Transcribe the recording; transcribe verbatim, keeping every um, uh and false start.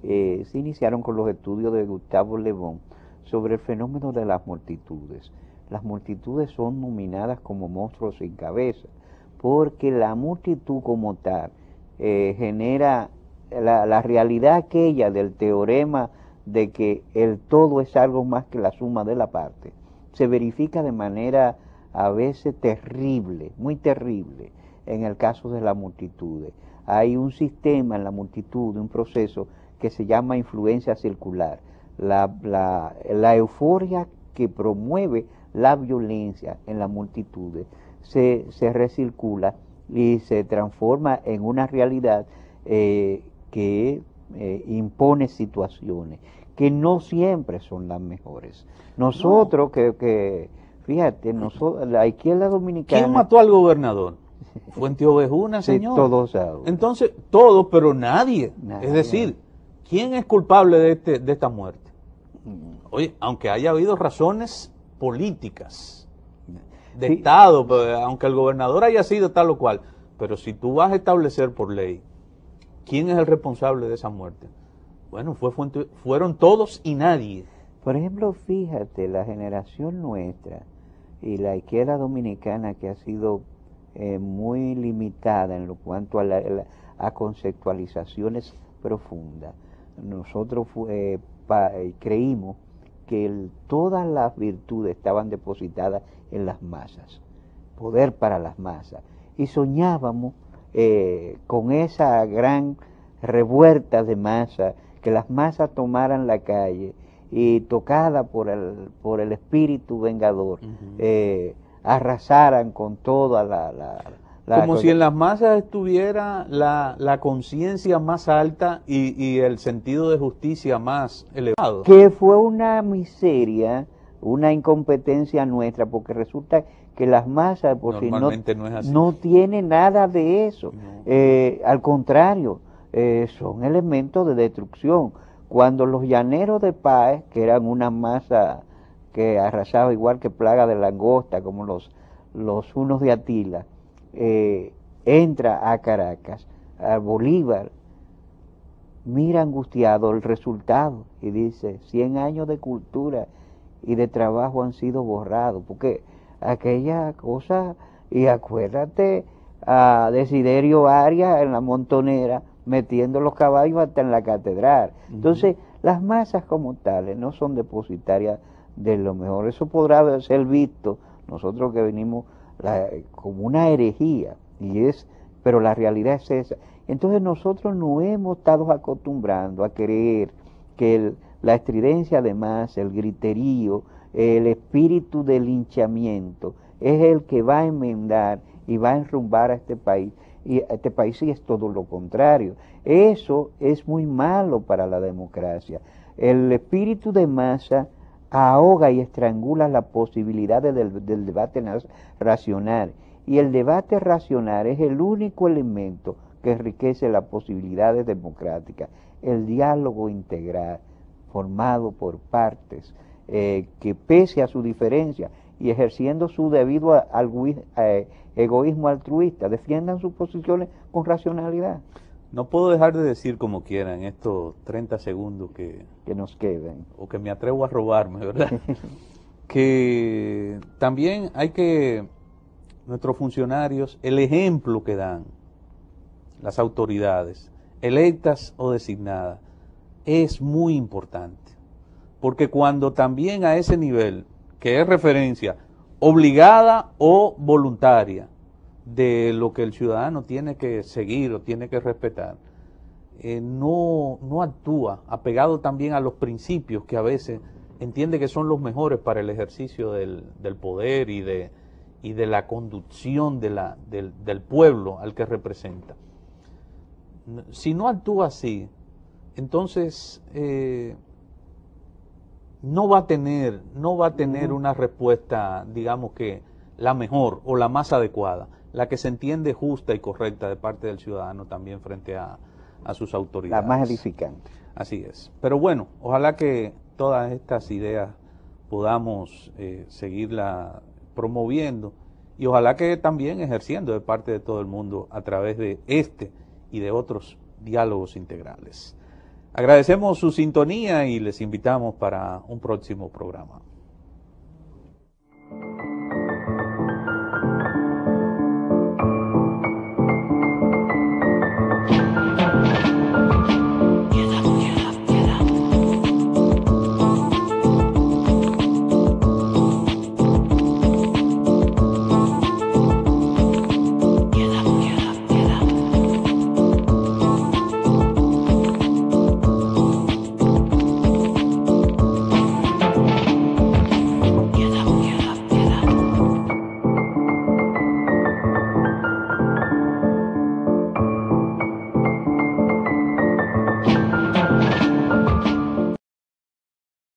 eh, se iniciaron con los estudios de Gustavo Le Bon sobre el fenómeno de las multitudes. Las multitudes son nominadas como monstruos sin cabeza, porque la multitud como tal eh, genera la, la realidad aquella del teorema de que el todo es algo más que la suma de la parte, se verifica de manera a veces terrible, muy terrible, en el caso de las multitudes. Hay un sistema en la multitud, un proceso que se llama influencia circular, la, la, la euforia que promueve la violencia en las multitudes se, se recircula y se transforma en una realidad eh, que eh, impone situaciones que no siempre son las mejores. Nosotros, no. que, que, fíjate, nosotros, la izquierda dominicana... ¿Quién mató al gobernador? Fuente Ovejuna, señor. Sí, todos saben. Entonces, todos, pero nadie. nadie. Es decir, ¿quién es culpable de, este, de esta muerte? Oye, aunque haya habido razones políticas, de sí. Estado, aunque el gobernador haya sido tal o cual, pero si tú vas a establecer por ley, ¿quién es el responsable de esa muerte? Bueno, fue fuente, fueron todos y nadie. Por ejemplo, fíjate, la generación nuestra y la izquierda dominicana que ha sido eh, muy limitada en lo cuanto a, la, la, a conceptualizaciones profundas. Nosotros eh, pa, eh, creímos que el, todas las virtudes estaban depositadas en las masas, poder para las masas, y soñábamos eh, con esa gran revuelta de masa, que las masas tomaran la calle y tocada por el, por el espíritu vengador, uh-huh. eh, arrasaran con toda la... la, la Como si en las masas estuviera la, la conciencia más alta y, y el sentido de justicia más elevado. Que fue una miseria, una incompetencia nuestra, porque resulta que las masas por si no, no, es no tienen nada de eso. No. Eh, al contrario, eh, son elementos de destrucción. Cuando los llaneros de Páez, que eran una masa que arrasaba igual que plaga de langosta, como los, los unos de Atila, eh, entra a Caracas, a Bolívar, mira angustiado el resultado y dice, cien años de cultura y de trabajo han sido borrados, porque aquella cosa, y acuérdate a Desiderio Arias en la Montonera, metiendo los caballos hasta en la catedral. Uh-huh. Entonces, las masas como tales no son depositarias de lo mejor. Eso podrá ser visto, nosotros que venimos la, como una herejía, y es, pero la realidad es esa. Entonces nosotros nos hemos estado acostumbrando a creer que el, la estridencia de masa, el griterío, el espíritu del linchamiento es el que va a enmendar y va a enrumbar a este país. Y este país sí es todo lo contrario. Eso es muy malo para la democracia. El espíritu de masa ahoga y estrangula las posibilidades del, del debate racional. Y el debate racional es el único elemento que enriquece las posibilidades democráticas. El diálogo integral, formado por partes, eh, que pese a su diferencia y ejerciendo su debido a, a, a, egoísmo altruista, defiendan sus posiciones con racionalidad. No puedo dejar de decir como quiera en estos treinta segundos que, que nos queden, o que me atrevo a robarme, ¿verdad? Que también hay que, nuestros funcionarios, el ejemplo que dan, las autoridades, electas o designadas, es muy importante. Porque cuando también a ese nivel, que es referencia obligada o voluntaria de lo que el ciudadano tiene que seguir o tiene que respetar, eh, no, no actúa apegado también a los principios que a veces entiende que son los mejores para el ejercicio del, del poder y de, y de la conducción de la, del, del pueblo al que representa. Si no actúa así, entonces eh, no va a tener, no va a tener uh-huh. una respuesta, digamos que la mejor o la más adecuada, la que se entiende justa y correcta de parte del ciudadano también frente a, a sus autoridades. La más edificante. Así es. Pero bueno, ojalá que todas estas ideas podamos eh, seguirla promoviendo y ojalá que también ejerciendo de parte de todo el mundo a través de este y de otros diálogos integrales. Agradecemos su sintonía y les invitamos para un próximo programa.